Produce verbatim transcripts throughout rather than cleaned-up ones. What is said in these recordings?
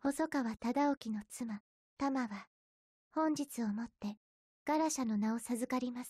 細川忠興の妻、玉は、本日をもって、ガラシャの名を授かります。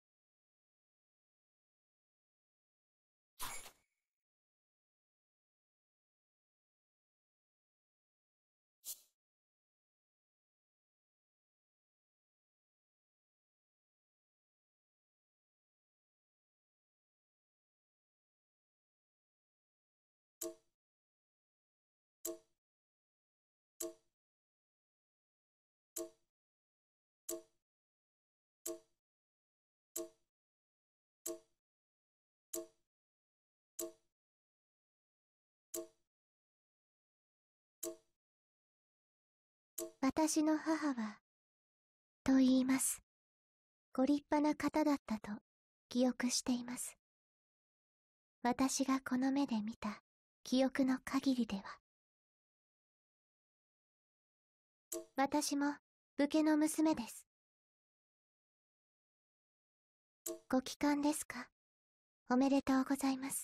私の母は、と言います。ご立派な方だったと記憶しています。私がこの目で見た記憶の限りでは。私も武家の娘です。ご帰還ですか？おめでとうございます。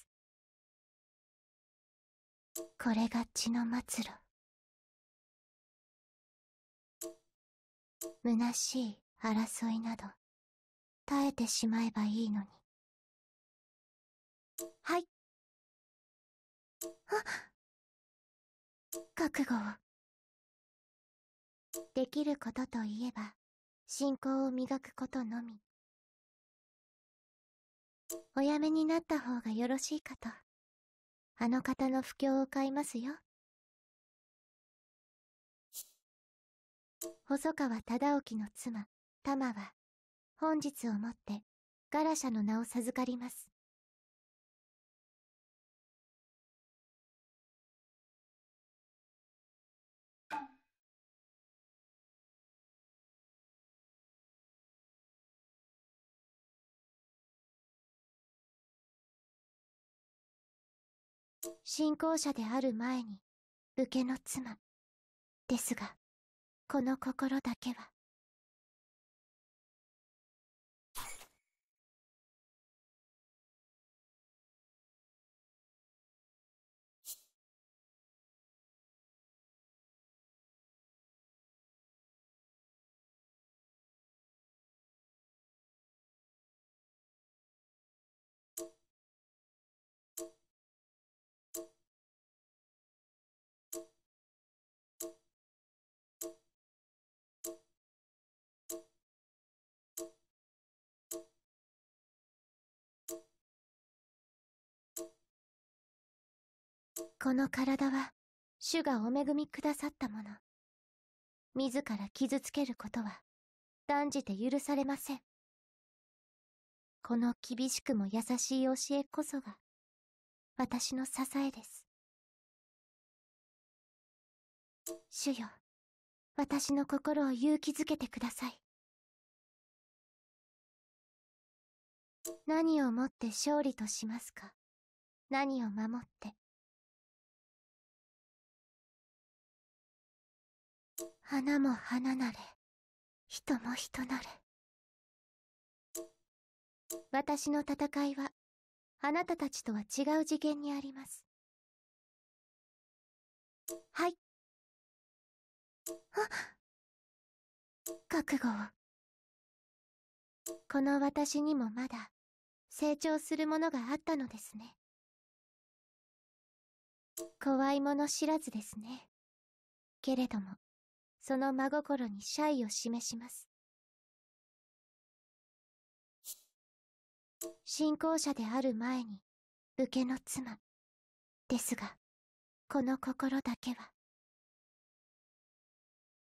これが血の末路。虚しい争いなど耐えてしまえばいいのに。はい。あ、覚悟を。できることといえば信仰を磨くことのみ。おやめになった方がよろしいかと。あの方の不興を買いますよ。細川忠興の妻、玉は、本日をもって、ガラシャの名を授かります。信仰者である前に、武家の妻。ですが、この心だけは。この体は、主がお恵みくださったもの。自ら傷つけることは、断じて許されません。この厳しくも優しい教えこそが、私の支えです。主よ、私の心を勇気づけてください。何をもって勝利としますか？何を守って。花も花なれ、人も人なれ。私の戦いは、あなたたちとは違う次元にあります。はい。あ、覚悟を。この私にもまだ、成長するものがあったのですね。怖いもの知らずですね。けれども、その真心に謝意を示します。信仰者である前に、武家の妻。ですが、この心だけは。